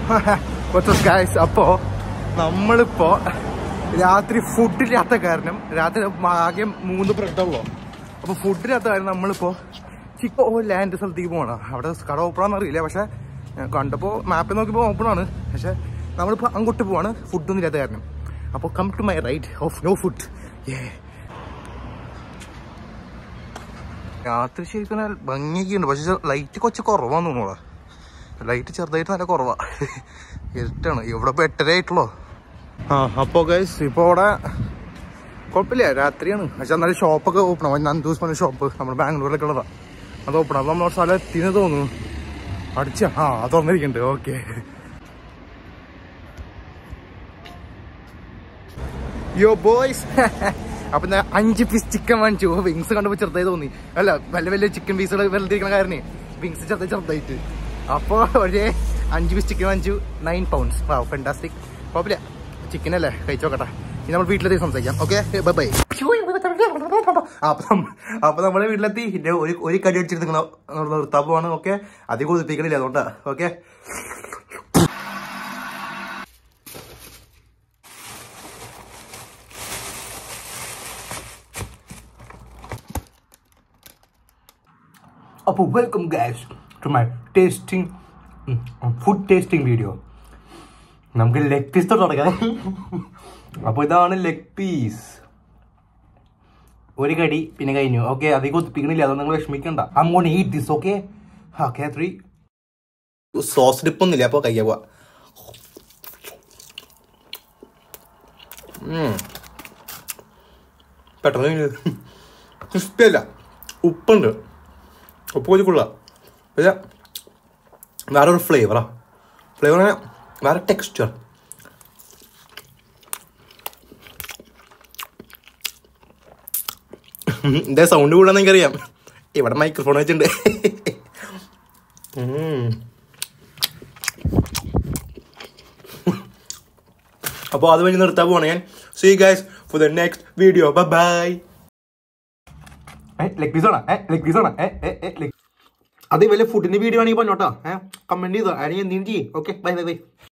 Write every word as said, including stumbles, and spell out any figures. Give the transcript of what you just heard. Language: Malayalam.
ഗൈസ്, അപ്പോ നമ്മളിപ്പോ രാത്രി ഫുഡില്ലാത്ത കാരണം രാത്രി ആകെ മൂന്ന് ബ്രെഡുള്ളൂ. അപ്പൊ ഫുഡില്ലാത്ത കാരണം നമ്മളിപ്പോ ചിക്കോ ലാൻഡ് സ്ഥലത്തേക്ക് പോകണം. അവിടെ കട ഓപ്പണാന്ന് അറിയില്ല, പക്ഷെ കണ്ടപ്പോ മാപ്പിൽ നോക്കിയപ്പോ ഓപ്പൺ ആണ്. പക്ഷെ നമ്മളിപ്പോ അങ്ങോട്ട് പോവാണ് ഫുഡൊന്നും ഇല്ലാത്ത കാരണം. അപ്പോൾ come to my right of no food. രാത്രി ശരിക്കും ഭംഗിയൊക്കെയുണ്ട്, പക്ഷെ ലൈറ്റ് കുറച്ച് കുറവാന്ന് തോന്നുന്നു. ലൈറ്റ് ചെറുതായിട്ട് നല്ല കുറവാ, ഇരുട്ടാണ്. ഇവിടെ ഇപ്പൊ എട്ടര ആയിട്ടുള്ളൂ. ആ അപ്പോ ഗൈസ് ഇപ്പൊ അവിടെ കുഴപ്പമില്ല, രാത്രിയാണ്. പക്ഷെ എന്നാലും ഷോപ്പൊക്കെ ഓപ്പൺ ആവും. നന്ദൂസ് പറഞ്ഞ ഷോപ്പ് നമ്മുടെ ബാംഗ്ലൂരിലൊക്കെ ഉള്ളതാ, അത് ഓപ്പൺ. അപ്പൊ നമ്മുടെ സ്ഥലം എത്തിന്ന് തോന്നുന്നു. അടിച്ച ആ അത് തുറന്നിരിക്കുന്നുണ്ട്. ഓക്കെ, യോ ബോയ്സ്. അപ്പൊ ഞാൻ അഞ്ച് പീസ് ചിക്കൻ വാങ്ങിച്ചു. വിങ്സ് കണ്ടപ്പോ ചെറുതായി തോന്നി. അല്ല, വലിയ വലിയ ചിക്കൻ പീസുകൾ വെറുതെ കാരണേ വിങ്സ് ചെറുതായി ചെറുതായിട്ട്. അപ്പൊ ഒരു അഞ്ച് പീസ് ചിക്കൻ വാങ്ങിച്ചു. Nine pounds. വാ, ഫാന്റാസ്റ്റിക്. കുഴപ്പമില്ല, ചിക്കൻ അല്ലേ, കഴിച്ചോക്കട്ടെ. ഇനി നമ്മൾ വീട്ടിലെത്തി സംസാരിക്കാം. Okay, bye bye. അപ്പൊ നമ്മള് വീട്ടിലെത്തി. ഒരു ഒരു കടി അടിച്ചിട്ട് നിർത്താൻ പോവാണ്. ഓക്കെ, അധികം കൊതിപ്പിക്കണില്ല, അതുകൊണ്ടാ. ഓക്കെ, അപ്പോൾ welcome guys to my tasting food tasting video. നമുക്ക് ലെഗ് പീസ് തുടങ്ങാം. അപ്പോൾ ഇതാണ് ലെഗ് പീസ്. ഒരു കടി പിന്നെ കഴിഞ്ഞു. ഓക്കെ, അധികം ഒത്തിപ്പിക്കണില്ല, അതൊന്നും നിങ്ങൾ വിഷമിക്കണ്ട. I'm gonna eat this, okay? Okay, three. Sauce ഡിപ്പൊന്നുമില്ല, അപ്പോൾ കഴിക്കാൻ പോവാ. പെട്ടെന്ന് ക്രിസ്പി അല്ല, ഉപ്പുണ്ട്. ഉപ്പ് കൊതിക്കുള്ള പക്ഷേ വേറെ ഒരു ഫ്ലേവറാ. ഫ്ലേവർ വേറെ ടെക്സ്ചർ. എന്താ സൗണ്ട് കൂടാന്ന് എനിക്കറിയാം. ഇവിടെ മൈക്രോഫോൺ വെച്ചിട്ടുണ്ട്. അപ്പോൾ അത് കഴിഞ്ഞ് നിർത്താൻ പോവാണ് ഞാൻ. See you guys for the next video. Bye bye. Leg piece ആണ്, ലെഗ് പീസ് ആണ്. അത് വലിയ ഫുഡിന്റെ വീഡിയോ ആണെങ്കിൽ പറഞ്ഞോട്ടോ, കമന്റ് ചെയ്തോ, അല്ലെങ്കിൽ എന്തെങ്കിലും ചെയ്യും. Okay, bye bye by.